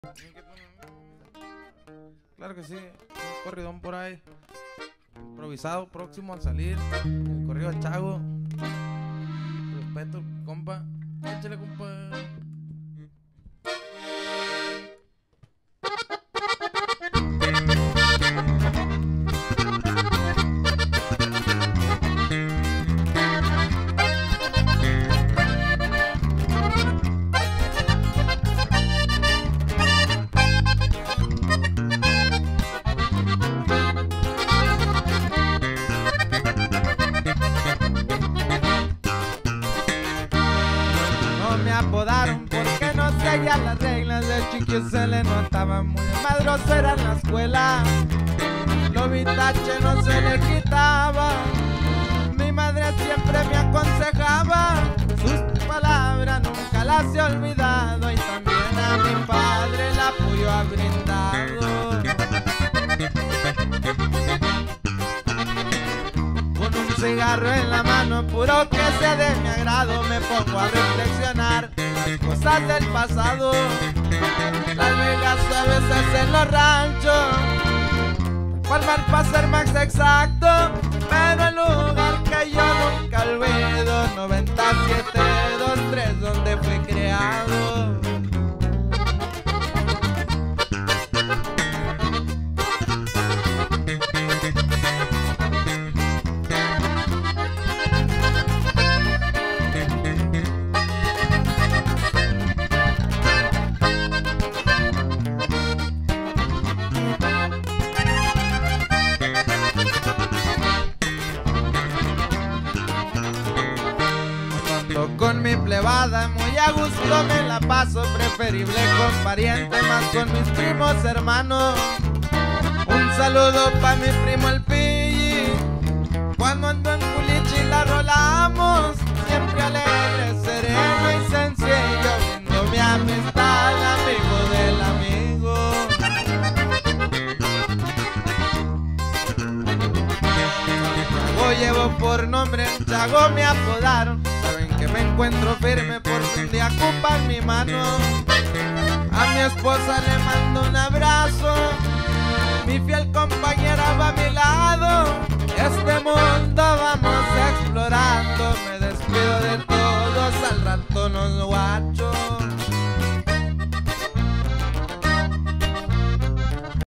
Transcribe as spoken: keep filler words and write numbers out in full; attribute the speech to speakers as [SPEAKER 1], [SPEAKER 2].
[SPEAKER 1] Claro que sí, un corridón por ahí, improvisado, próximo al salir, el corrido del Chago. Respeto, compa, échale, compa.
[SPEAKER 2] Me apodaron porque no seguía las reglas. De chiquillo se le notaba muy madroso era en la escuela. Lo vitache no se le quitaba. Mi madre siempre me aconsejaba. Sus palabras nunca las he olvidado. Y también a mi padre el apoyo ha brindado. Con un cigarro en la mano, puro que sea de mi agrado, me pongo a reflexionar las cosas del pasado. Las vegas a veces en los ranchos, Palmar para ser más exacto, pero el lugar que yo nunca olvido, noventa y siete veintitrés, donde fui creado. Con mi plebada muy a gusto me la paso, preferible con pariente más con mis primos hermanos. Un saludo pa' mi primo el Pilli, cuando ando en Culichi la rolamos, siempre alegre, sereno y sencillo, viendo mi amistad, amigo del amigo. Chago llevo por nombre, Chago me apodaron. Que me encuentro firme por si un día ocupan mi mano. A mi esposa le mando un abrazo, mi fiel compañera va a mi lado.